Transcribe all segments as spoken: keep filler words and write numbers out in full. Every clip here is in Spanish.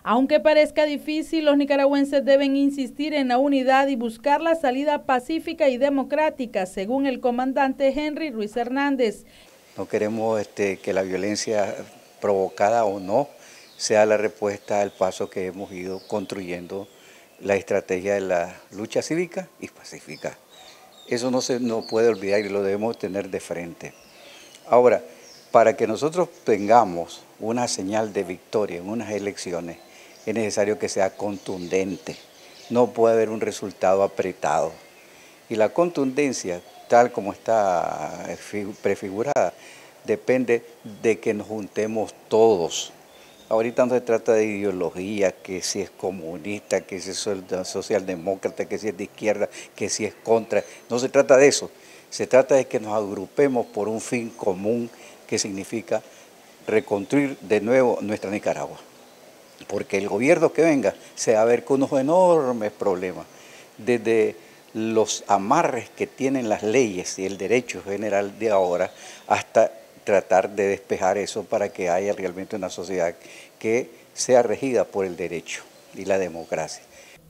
Aunque parezca difícil, los nicaragüenses deben insistir en la unidad y buscar la salida pacífica y democrática, según el comandante Henry Ruiz Hernández. No queremos este, que la violencia provocada o no sea la respuesta al paso que hemos ido construyendo la estrategia de la lucha cívica y pacífica. Eso no se no puede olvidar y lo debemos tener de frente. Ahora, para que nosotros tengamos una señal de victoria en unas elecciones, es necesario que sea contundente. No puede haber un resultado apretado. Y la contundencia, tal como está prefigurada, depende de que nos juntemos todos. Ahorita no se trata de ideología, que si es comunista, que si es socialdemócrata, que si es de izquierda, que si es contra. No se trata de eso. Se trata de que nos agrupemos por un fin común que significa reconstruir de nuevo nuestra Nicaragua. Porque el gobierno que venga se va a ver con unos enormes problemas. Desde los amarres que tienen las leyes y el derecho general de ahora hasta tratar de despejar eso para que haya realmente una sociedad que sea regida por el derecho y la democracia.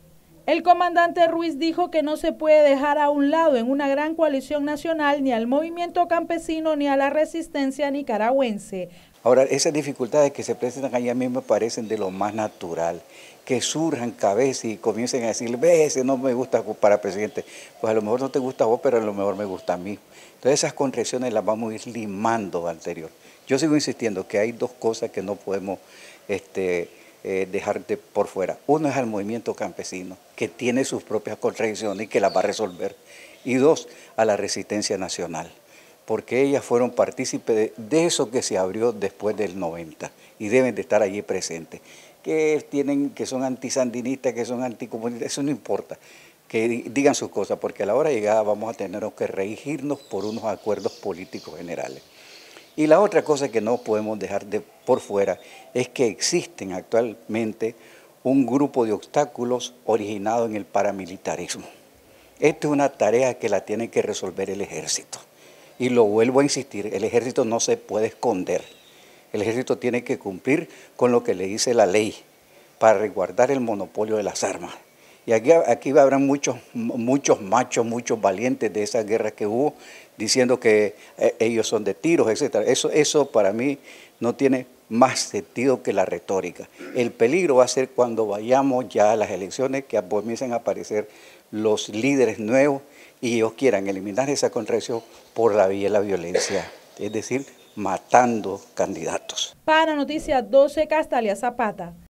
El comandante Ruiz dijo que no se puede dejar a un lado en una gran coalición nacional ni al movimiento campesino ni a la resistencia nicaragüense. Ahora, esas dificultades que se presentan allá a mí me parecen de lo más natural, que surjan cabezas y comiencen a decir, ve, ese no me gusta para presidente. Pues a lo mejor no te gusta a vos, pero a lo mejor me gusta a mí. Entonces esas concesiones las vamos a ir limando anterior. Yo sigo insistiendo que hay dos cosas que no podemos este, eh, dejar de por fuera. Uno es al movimiento campesino, que tiene sus propias contradicciones y que las va a resolver. Y dos, a la resistencia nacional, porque ellas fueron partícipes de, de eso que se abrió después del noventa y deben de estar allí presentes. Que, tienen, que son antisandinistas, que son anticomunistas, eso no importa, que digan sus cosas, porque a la hora de llegada vamos a tener que regirnos por unos acuerdos políticos generales. Y la otra cosa que no podemos dejar de por fuera es que existen actualmente un grupo de obstáculos originados en el paramilitarismo. Esta es una tarea que la tiene que resolver el ejército. Y lo vuelvo a insistir, el ejército no se puede esconder. El ejército tiene que cumplir con lo que le dice la ley para resguardar el monopolio de las armas. Y aquí, aquí habrán muchos, muchos machos, muchos valientes de esas guerras que hubo, diciendo que eh, ellos son de tiros, etcétera. Eso, eso para mí no tiene más sentido que la retórica. El peligro va a ser cuando vayamos ya a las elecciones, que comiencen a aparecer los líderes nuevos y ellos quieran eliminar esa contradicción por la vía de la violencia, es decir, matando candidatos. Para Noticias doce, Castalia Zapata.